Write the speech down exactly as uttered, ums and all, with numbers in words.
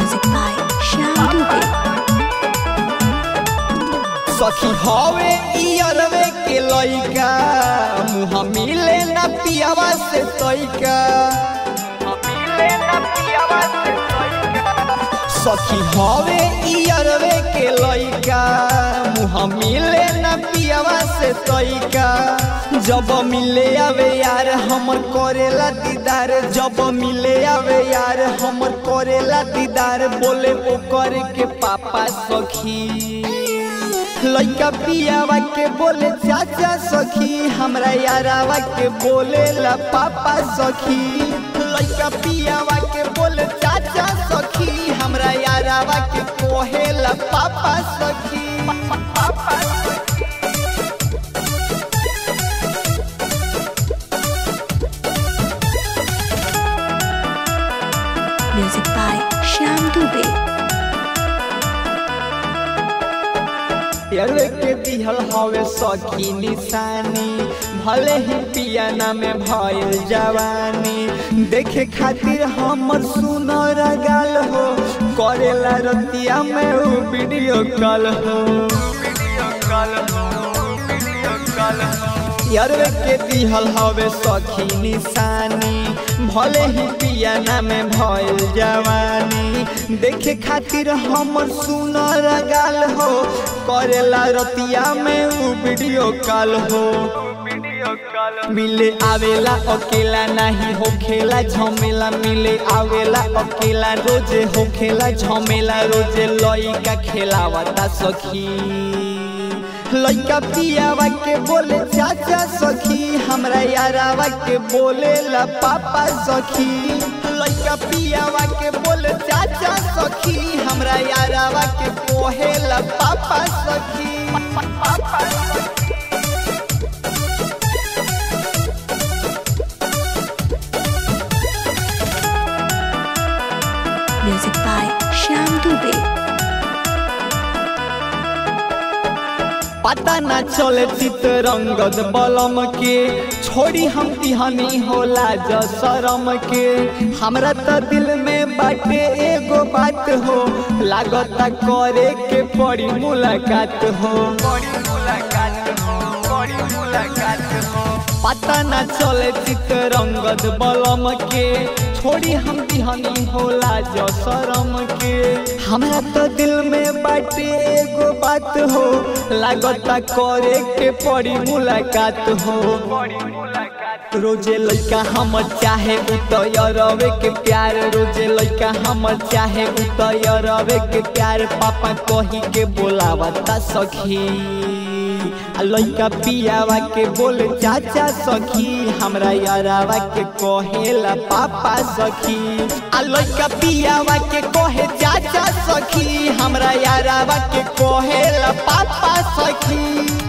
Music by Shyam Dubey। सखी हवे इयरवे के लइका मुहा मिले ना पियावा से तइका मिले ना पियावा से तइका सखी हवे इयरवे के लइका मुहा मिले ना पियावा से तइका जब मिले आवे यार हमर करेला दीदार जब मिले आवे यार हमर करेला दीदार बोले ओ करे के पापा सखी लइका पियावा के बोले चाचा सखी हमरा यारावा के बोले ला पापा सखी लइका पियावा के बोले चाचा सखी हमरा यारावा के कोहे ला पापा सखी Music by Shyam Dubey। यार के दिहल हवे सखी निशानी भले ही पियाना में भइल जवानी देखे खातिर हमर सुनर गाल हो करेला रतिया में उ वीडियो कॉल हो वीडियो कॉल हो वीडियो कॉल हो यार के दिहल हवे सखी निशानी भले ही पियाना में भइल जवानी देखे खातिर हमर सुनर गाल हो करेला रतिया में उ वीडियो कॉल हो मिले आवेला अकेला नहीं होखेला झमेला मिले आवेला अकेला रोजे होखेला झमेला रोजे लइका खेलावता सखी लइका पियावा के बोले चाचा सखी हमरा यारावा के बोले ला पापा सखी लइका पियावा के बोले चाचा सखी हमरा यारावा के कोहे ला पापा सखी Music by Shyam Dubey। पता ना चले चितरंगद बलम के छोड़ी हम तिहनी होला ज शरम के हमरा त दिल में बाटे एगो बात हो लागता करे के पड़ी मुलाकात हो बड़ी मुलाकात हो बड़ी मुलाकात हो पता ना चले चितरंगद बलम के छोड़ी हम तिहनी होला ज शरम के हमरा तो दिल में बाटे एगो बात हो लागता करे के पड़ी मुलाकात हो रोजे लइका हम चाहे उतरवे के प्यार रोजे लइका हम चाहे उतरवे के प्यार पापा कही के बोलावता सखी लइका पियावा के बोले चाचा सखी हमरा यारावा के कहेला पापा सखी आ लइका पियावा के कहे चाचा सखी हमरा यारावा के कहेला पापा सखी।